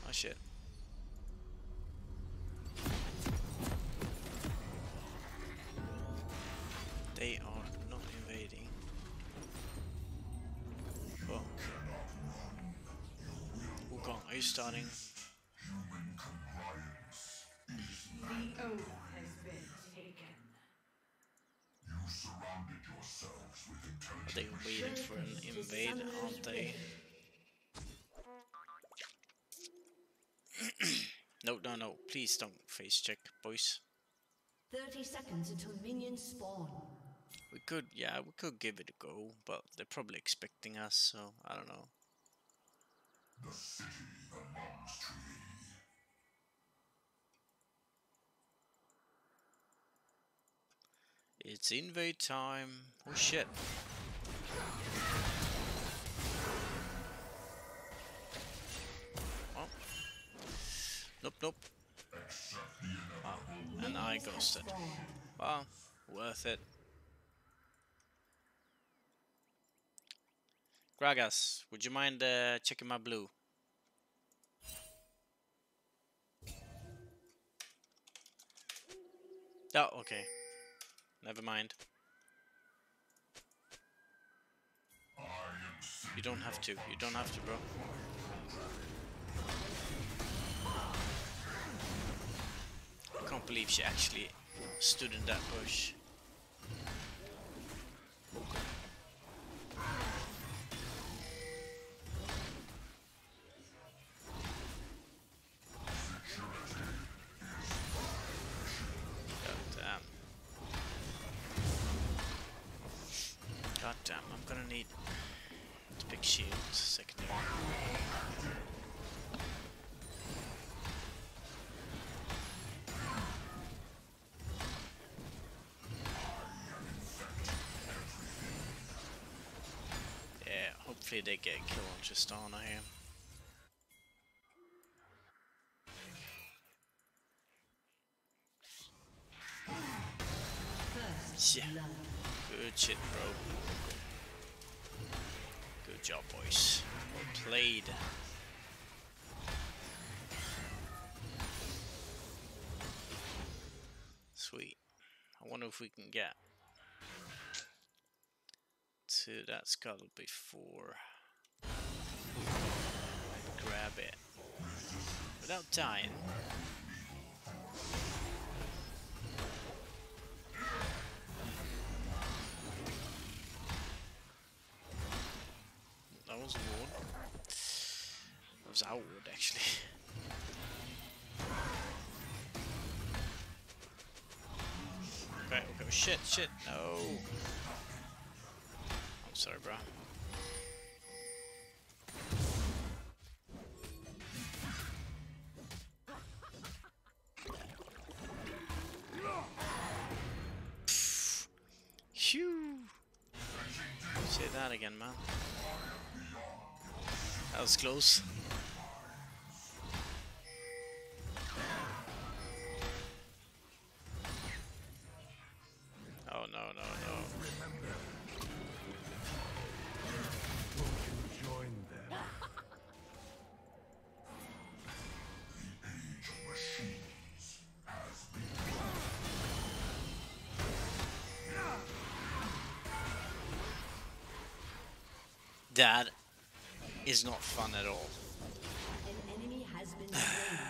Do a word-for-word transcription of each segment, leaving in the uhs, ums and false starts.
Oh shit. They are not invading. Fuck. Wukong, are you starting? The oath has been taken. You surrounded yourselves with Are they intelligent waiting for an invade, aren't they? No, no, no. Please don't face check, boys. thirty seconds until minions spawn. We could, yeah, we could give it a go, but they're probably expecting us, so I don't know. The city belongs to me. It's invade time. Oh shit. Oh. Nope, nope. Wow. And I ghosted. Wow. Worth it. Gragas, would you mind uh, checking my blue? Oh, okay. Never mind. You don't have to. You don't have to, bro. I can't believe she actually stood in that bush. God damn, I'm gonna need the big shield secondary. Yeah, hopefully they get a kill on Tristana here. Yeah, good shit, bro. Good job, boys. Well played. Sweet. I wonder if we can get to that scuttle before I grab it without dying. That was a ward. That was our ward, actually. Okay, okay, shit, shit, no. I'm sorry, bro. Phew. Say that again, man. That was close. Oh no, no, no. Join them. That is not fun at all. An enemy has been slain.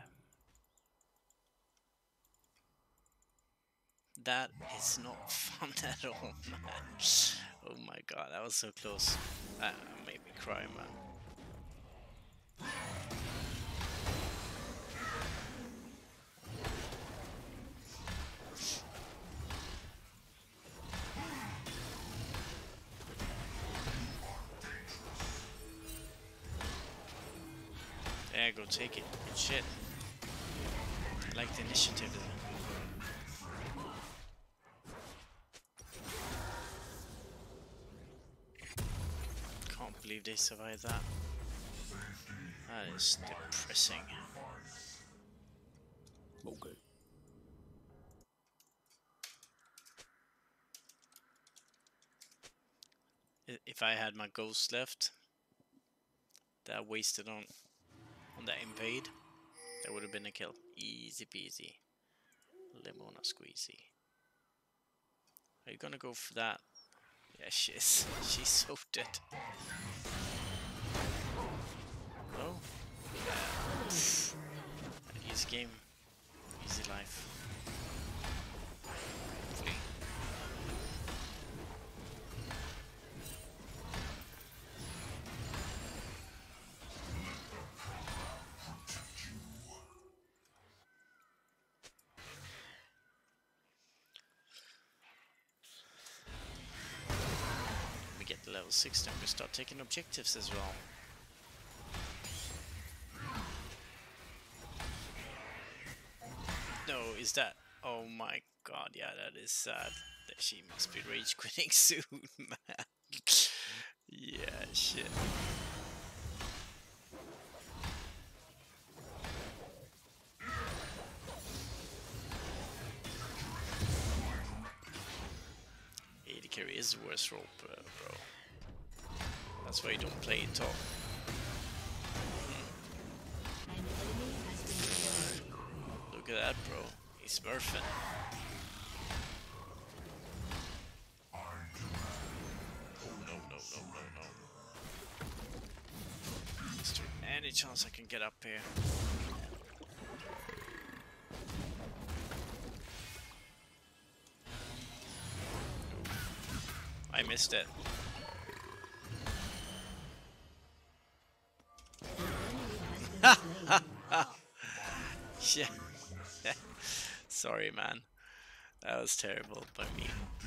That is not fun at all, man. Oh my god, that was so close. That made me cry, man. Yeah, go take it. Good shit. I like the initiative. Can't believe they survived that. That is depressing. Okay. I- If I had my ghost left, that I wasted on on that invade. That would have been a kill. Easy peasy. Lemona squeezy. Are you gonna go for that? Yeah, she is. She's so dead. Oh. Yeah. Easy game. Easy life. Flee. We get to level six, then we start taking objectives as well. No, is that? Oh my god, yeah, that is sad. That she must be rage quitting soon, man. Yeah, shit. A D carry is the worst role, uh, bro. That's why you don't play it top. Look at that, bro. He's smurfing. Oh no, no, no, no, no. Is there any chance I can get up here? I missed it. Yeah. Sorry, man. That was terrible by me.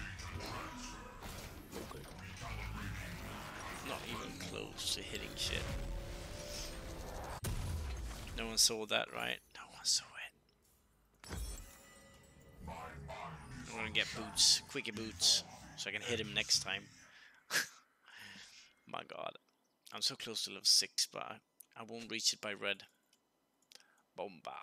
Not even close to hitting shit. No one saw that, right? No one saw it. I'm gonna get boots, quickie boots, so I can hit him next time. My god. I'm so close to level six, but I, I won't reach it by red. Bomba.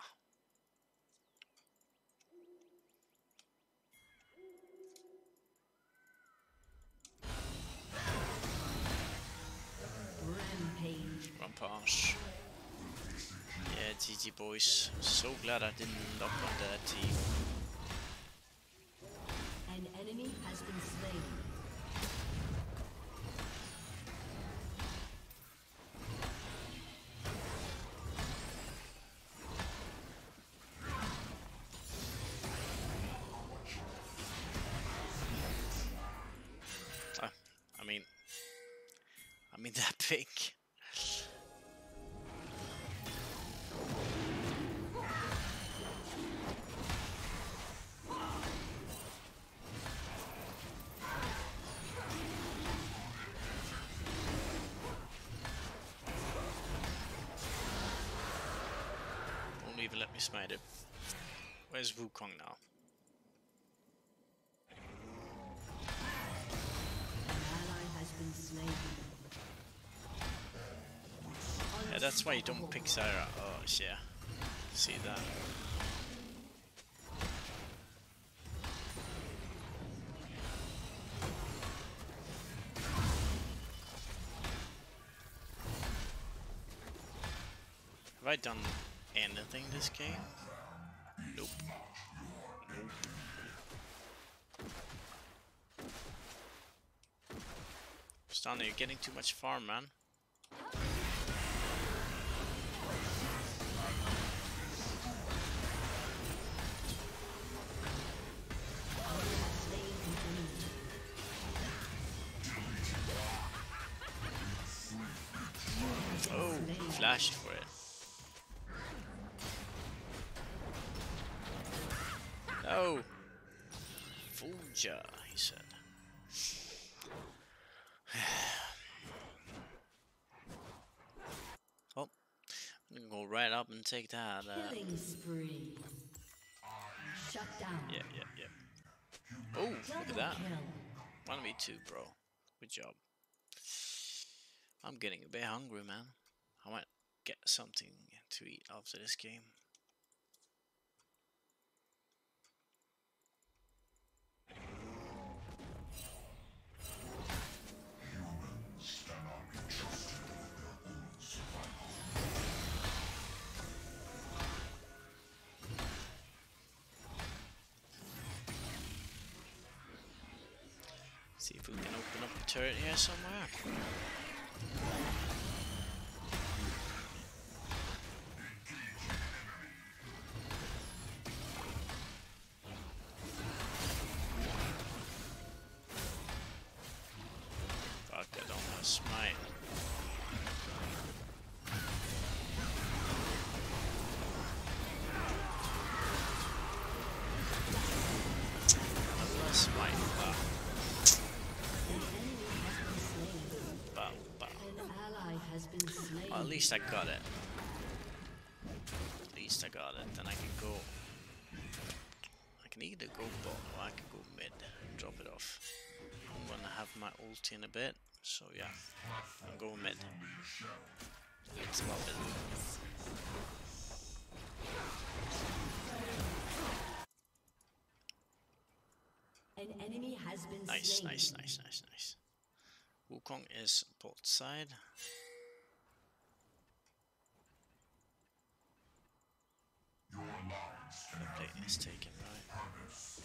Rampage. Rampage. Yeah, G G boys. So glad I didn't lock on that team. An enemy has been slain. Uh, I mean, I mean that big. Won't even let me smite it. Where's Wukong now? Yeah, that's why you don't pick Zyra. Oh, yeah. See that? Have I done anything this game? Nope. Nope. Stunner, you're getting too much farm, man. Oh, flash for it. No. Fuja, he said. Oh, I'm gonna go right up and take that. Uh, Killing spree. Shut down. yeah, yeah, yeah. Oh, look at that. one v two, bro. Good job. I'm getting a bit hungry, man. I might get something to eat after this game. See if we can open up a turret here somewhere. Fuck, I don't have smite. I have smite. Wow. Bow, bow. An ally has been slain. Well, at least I got it. At least I got it. Then I can go. I can either go bot or I can go mid. Drop it off. I'm gonna have my ult in a bit. So yeah, I'm going mid. It's about it. An enemy has been Nice, slain. nice, nice, nice, nice. Wukong is bot side. Your alliance can have Plate is taken, right? purpose.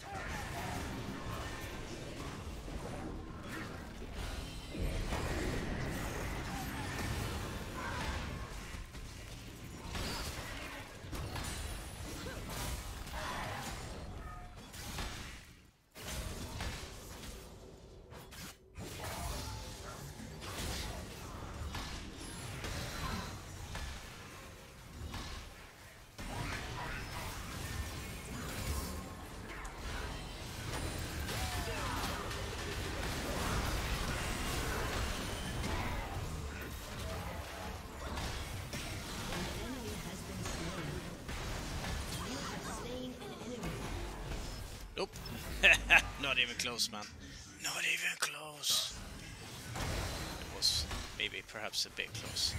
Nope. Not even close, man. Not even close. It was maybe perhaps a bit close.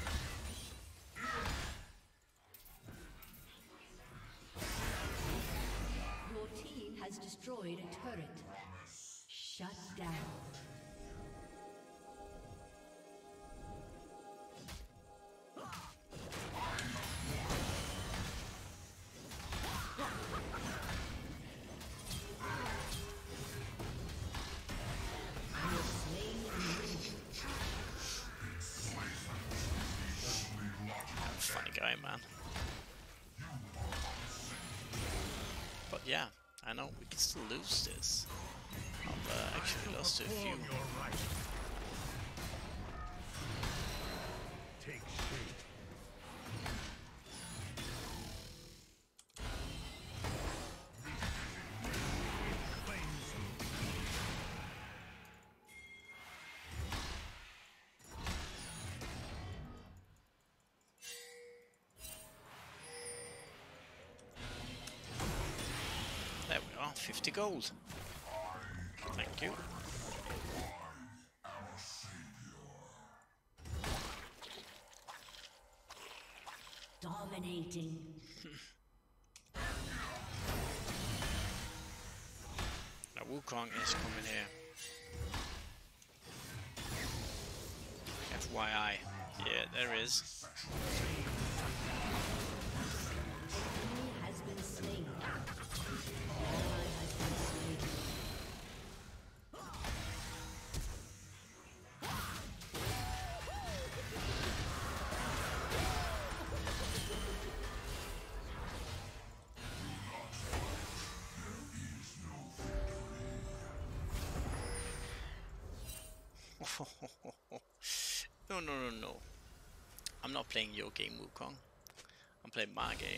Your team has destroyed a turret. Shut down. Funny guy, man. But yeah, I know we can still lose this. I've uh, actually lost to a few. Take shape. There we are, fifty gold. Thank you. Dominating. Now Wukong is coming here. F Y I. Yeah, there is. Enemy has been slain. Ally has been slain. No, no, no, no. I'm not playing your game, Wukong. I'm playing my game.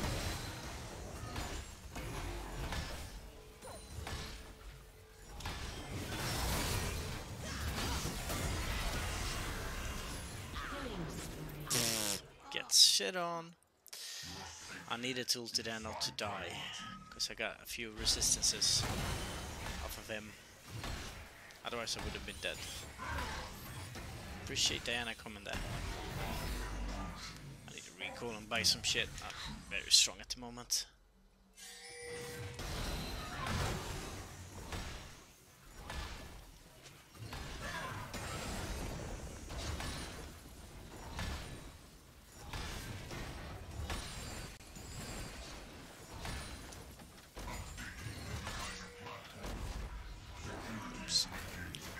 Gets shit on. I needed to ult there not to die, because I got a few resistances off of him. Otherwise I would have been dead. Appreciate Diana coming there. I need to recall and buy some shit. I'm very strong at the moment. Oops.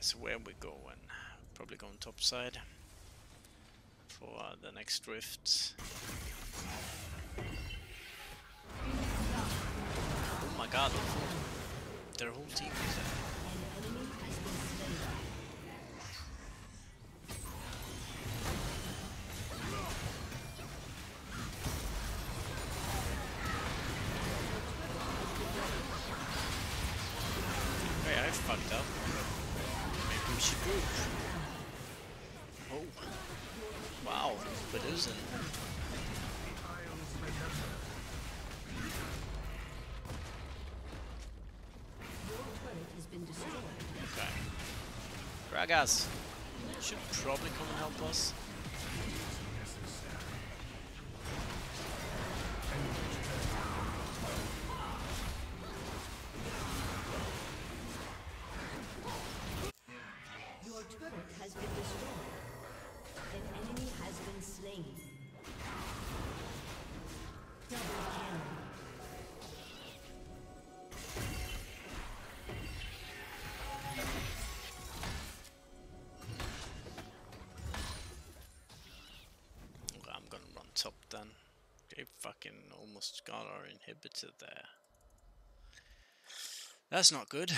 so where we going? Probably going top side for uh, the next rift. Oh my god, their whole team is there. Hey, I fucked up. Maybe we should group. Oh. Wow, we're losing. Okay. Gragas should probably come and help us. Your turret has been destroyed. An enemy has been slain. Double kill. Okay, I'm gonna run top then. They fucking almost got our inhibitor there. That's not good.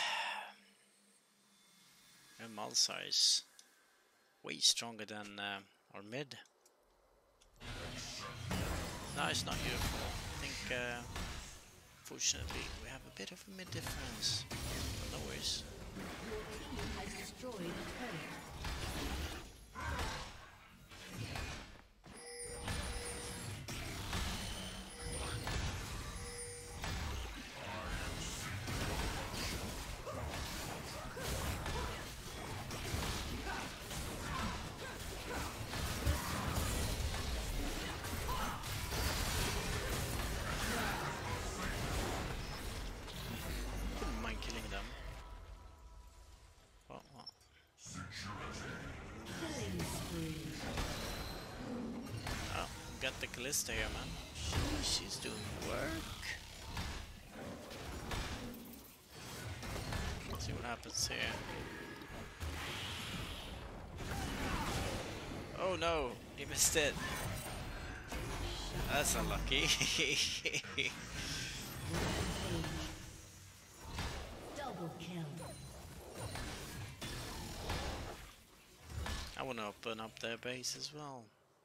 And Malzahar is way stronger than uh, our mid. No, it's not your fault. I think, uh, fortunately, we have a bit of a mid difference. But no worries. Your team has destroyed a turret. Wouldn't mind killing them. Well, well. Killing spree. Oh, got the Callista here, man. She, she's doing work. Let's see what happens here. Oh no, he missed it. That's unlucky. Double kill. I want to open up their base as well.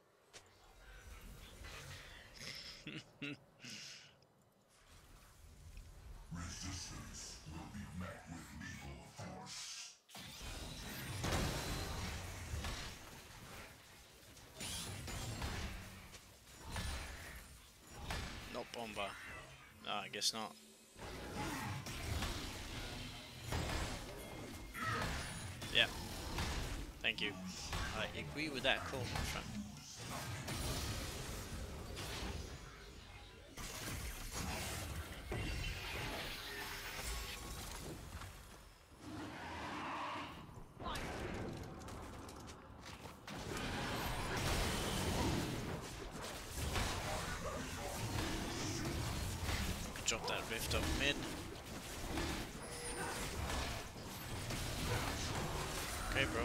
Resistance will be met with lethal force. Not bomber. No, I guess not. Yeah. Thank you. I agree with that call, my friend. Drop that rift up mid. Okay, bro.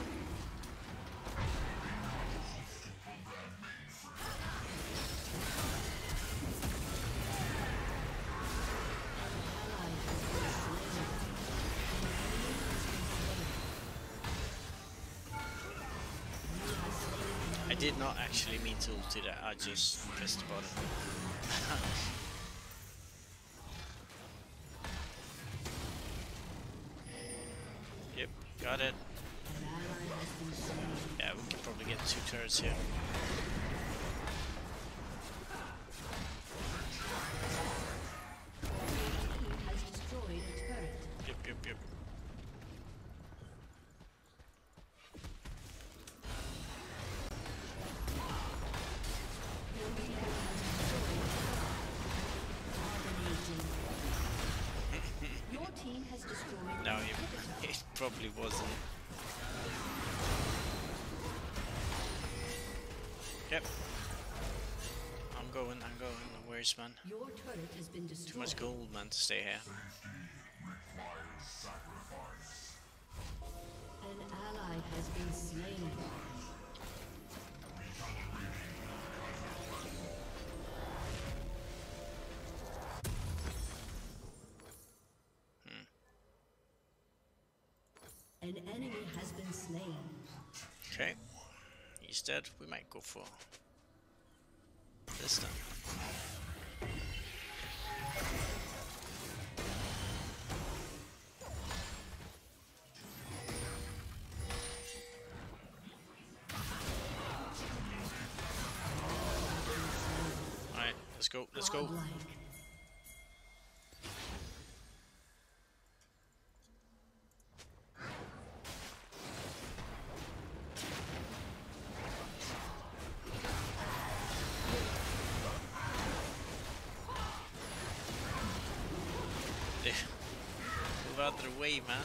I did not actually mean to ulti that, I just pressed the button. Yep, got it. Yeah, we can probably get two turrets here. Has destroyed a turret. Yep, yep, yep. Your team has destroyed. No, it, it probably wasn't. Yep. I'm going, I'm going. No worries, man. Your turret has been destroyed. Too much gold, man, to stay here. Safety requires sacrifice. ally has been slain. An enemy has been slain. Okay. He's dead. We might go for this then. Alright, let's go, let's go. Godlike. Move out of the way, man.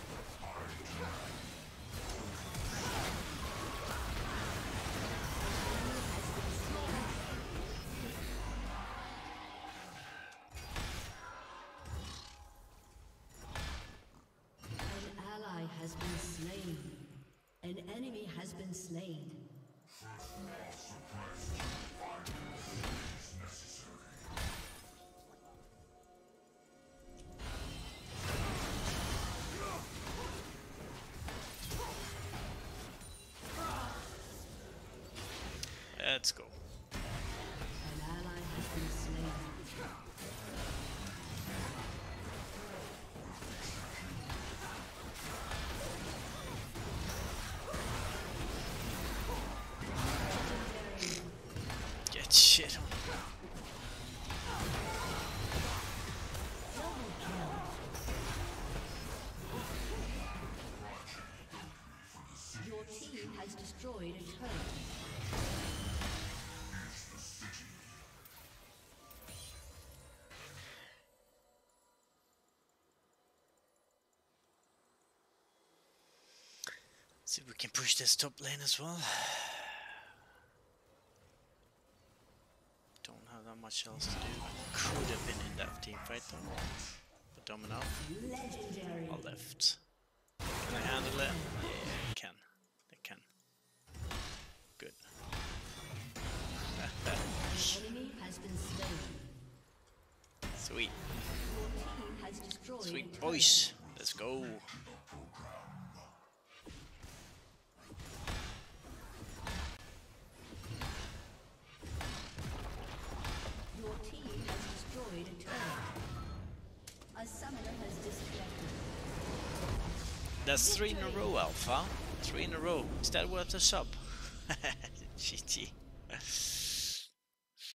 An ally has been slain. An enemy has been slain. Let's go. An ally has been slain. Get shit on. Your team has destroyed a turret. See if we can push this top lane as well. Don't have that much else to do. Could have been in that team fight though. But Domino Legendary. all left. Can I handle it? Yeah, I can. I can. Good. Enemy has been slain. Sweet. Your team has destroyed a Sweet turret. boys. Let's go. Your team has destroyed a turret. A summoner has disconnected. That's three in a row, Alpha. Three in a row. Is that worth a sub? G G.